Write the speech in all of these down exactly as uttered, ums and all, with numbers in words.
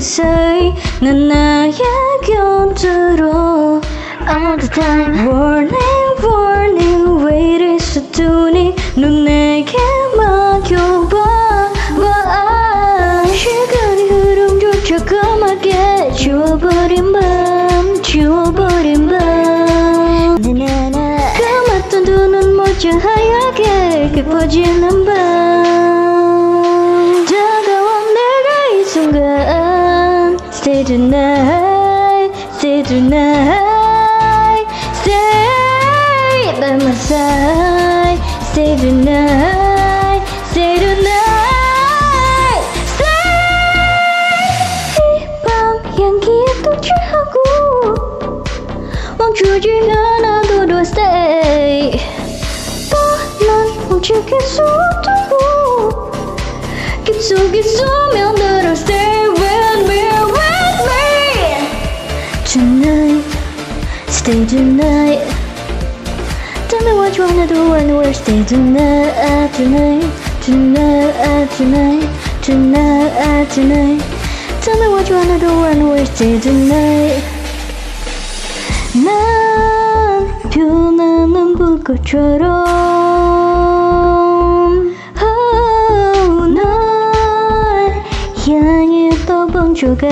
say 난 나의 곁으로 all the time. Warning, warning, 왜 이리 서두니 눈 내게 맡겨봐. 와, 시간이 흐름조차 까맣게 지워버린 밤, 지워버린 밤. 감았던 두 눈 모두 하얗게 깊어지는 밤. 다가온 내가 이 순간 Stay tonight, stay tonight, stay by my side. Stay tonight, stay tonight, stay. 이 밤 향기에 또 취하고 멈추지 않아도 더 stay. 또 난 멈추길 수 없다고 깊숙이 스며들어 stay with me, with me. Tonight, stay tonight. Tell me what you wanna do and where. Stay tonight, tonight, tonight, tonight, tonight, tonight. Tell me what you wanna do and where. Stay tonight. 난 변하는 불꽃처럼 oh, 날 향해 떠번져가.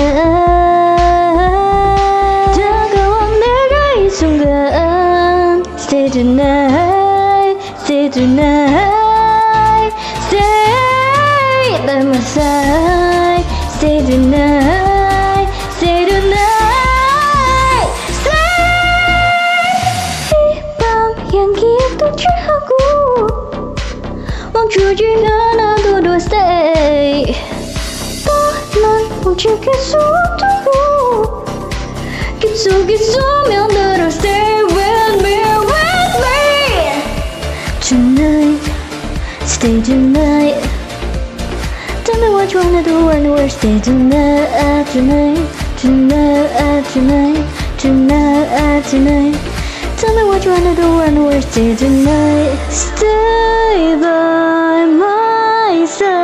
다가온 내가 이 순간 Stay tonight, stay tonight, stay by my side. Stay tonight, stay tonight, stay. 이 밤 향기에 또 취하고 멈추지 않아도 더 stay. 또 난 멈추길 수 없다고 깊숙이 스며들어 stay with me, with me. Tonight, stay tonight. Tell me what you wanna do and where. Stay tonight, tonight, tonight, tonight, tonight, tonight. Tell me what you wanna do and where. Stay tonight. Stay by my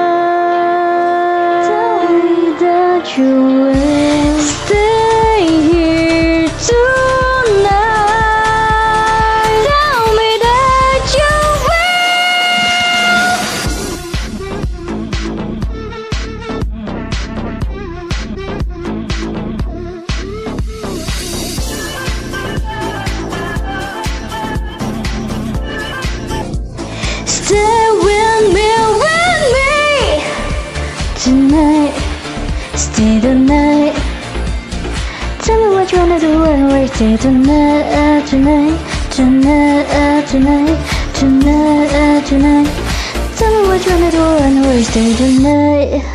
side. Tell me that you will stay here tonight. Tell me that you stay with me, with me. Tonight, stay tonight. Tell me what you wanna do and where. Stay tonight, tonight, tonight, tonight, tonight, tonight. Tell me what you wanna do and where. Stay tonight.